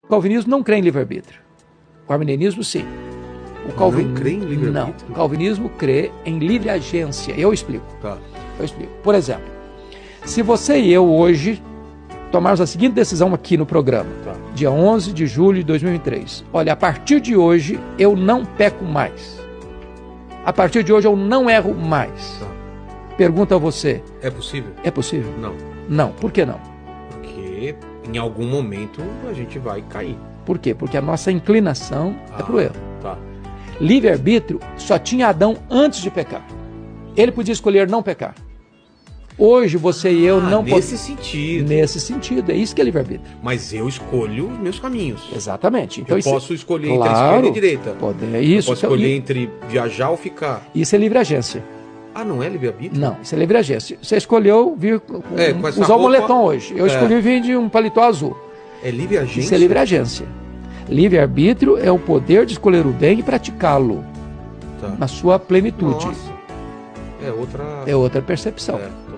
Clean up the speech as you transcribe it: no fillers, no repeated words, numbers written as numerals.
O calvinismo não crê em livre-arbítrio. O arminianismo, sim. Não crê em livre-arbítrio? Não. O calvinismo crê em livre agência. Eu explico. Tá. Eu explico. Por exemplo, se você e eu hoje tomarmos a seguinte decisão aqui no programa, Tá. dia 11 de julho de 2023. Olha, a partir de hoje eu não peco mais. A partir de hoje eu não erro mais. Tá. Pergunta a você, É possível? é possível? Não. Não. Por que não? Porque em algum momento a gente vai cair. Por quê? Porque a nossa inclinação é para o erro. Tá. Livre-arbítrio só tinha Adão antes de pecar. Ele podia escolher não pecar. Hoje você e eu não podemos. Nesse sentido. Nesse sentido, é isso que é livre-arbítrio. Mas eu escolho os meus caminhos. Exatamente. Então, Eu isso posso escolher entre a Claro. esquerda e a direita. é isso. Eu posso Então, escolher entre viajar ou ficar. Isso é livre agência. Ah, não é livre-arbítrio? Não, isso é livre agência. Você escolheu vir Com essa usar o roupa- moletom hoje. Eu escolhi vir de um paletó azul. É livre agência? Isso é livre agência. Livre-arbítrio é o poder de escolher o bem e praticá-lo Tá. na sua plenitude. Nossa. É outra... É outra percepção. É,